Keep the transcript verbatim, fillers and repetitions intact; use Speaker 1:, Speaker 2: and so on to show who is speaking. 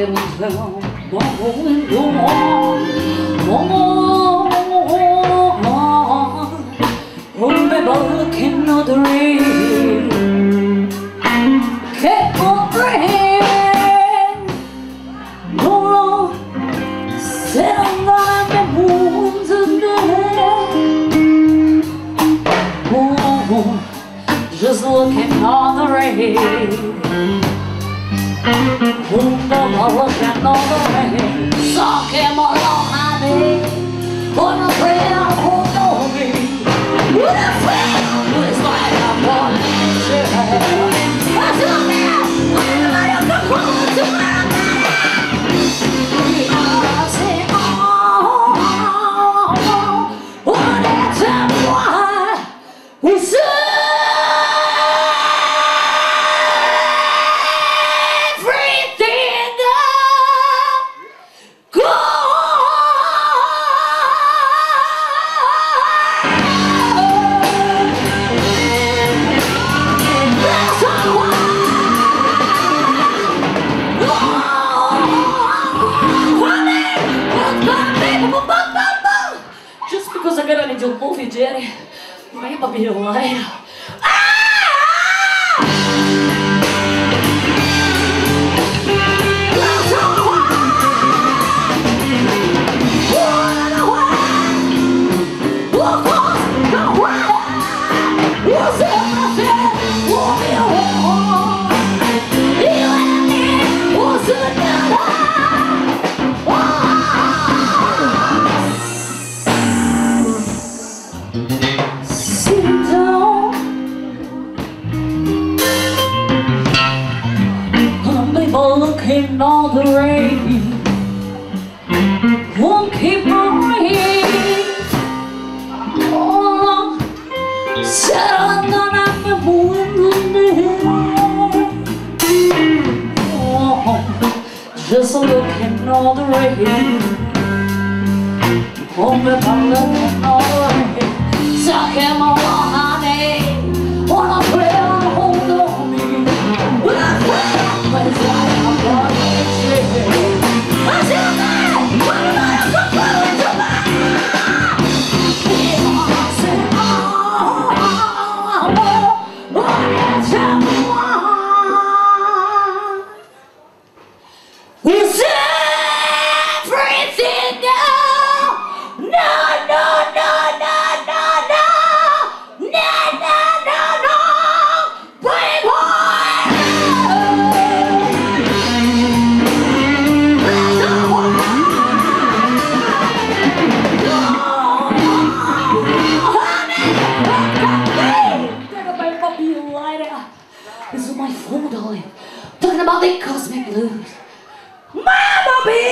Speaker 1: can't tell what's going on. Oh, baby, looking at the rain. Keep on praying. No, sitting on the moon today. Oh, just looking on the rain. Oh, mama, looking on the rain. So came along, honey. On a prayer, hold on me. With a friend, it's like I'm born in shit. I still there. Everybody up the corner to where I'm at. We are saying, oh, oh, oh, oh, that's why we say. Because I got a job movie, Jerry. May pabihiwalay. Looking all the rain won't keep on raining. Oh, settled on the moon tonight. Oh, just looking all the rain. Oh, baby, looking all the rain. So come along, honey. Wanna play on hold on me. But I but it's like I'm born in shit. Until then, when I'm not so close to my people are saying, oh, oh, oh, oh, that's how we want. Is everything now? No, no, no, no, no, no, no, no, no, no, bring home. This is my phone, darling. Talking about the cosmic blues. Mama, baby!